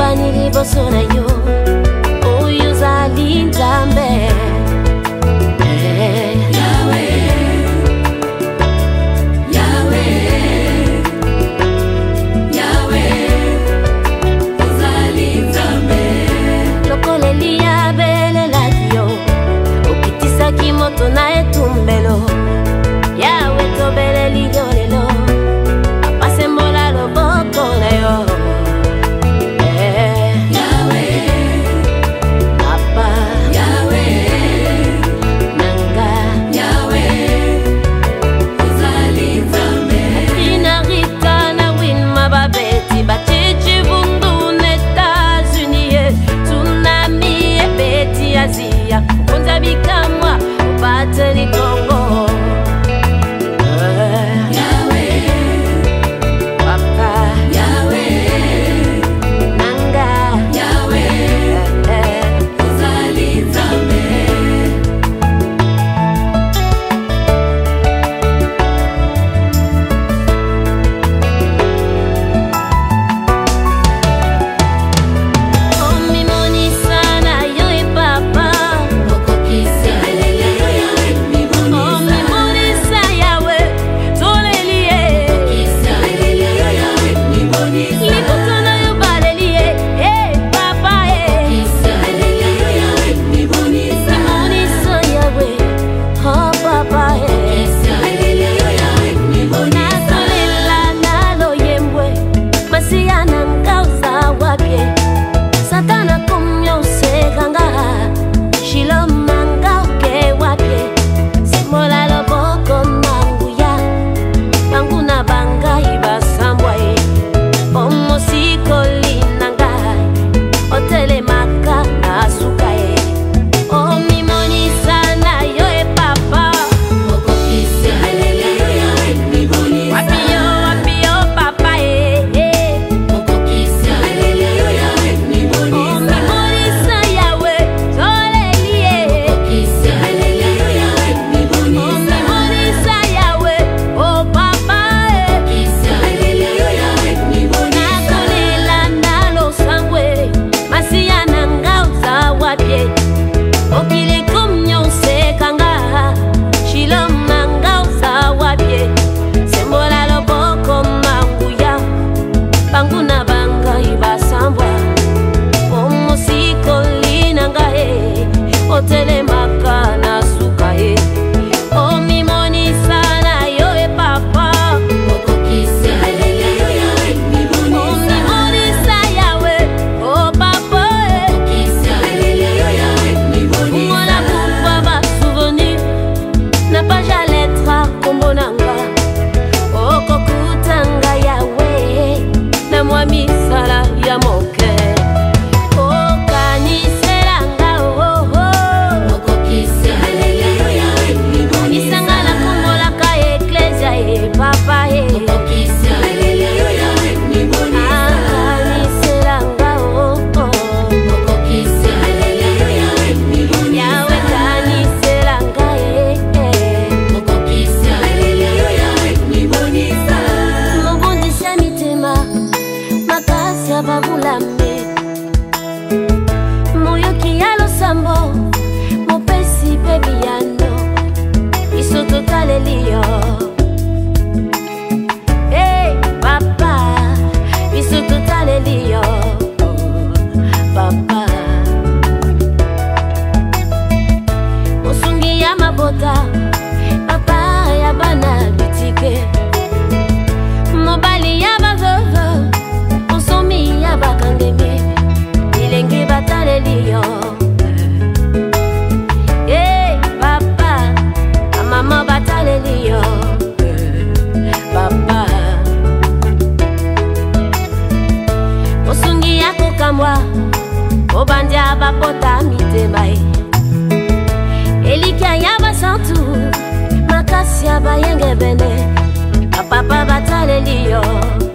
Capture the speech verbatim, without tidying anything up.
Nabani liboso na yo oyo zali Nzambe. Kimoto na etumbelo yawe tobele ligolelo apase mbola loboko na yo eh yawe apa yawe nanga yawe uzali Nzambe ina rita na win mababeti bachichi vundu na États-Unis tsunami ebeti Asia konza bikamwa Bateli Congo Yahweh Papa Yahweh Nanga Yahweh Uzali Nzambe moyo kialo sambo mopesi bebiano iso totalelio hey papa iso totalelio papa osungi ya mabota papa ya bana bitike mobali ya bazozo onsomi ya bakangemi ilenge batalelio hey papa mama batalelio papa osungi ya kokamwa obanja bapota mitembai elika ya basantu makasi ya bayenge bene papa batalelio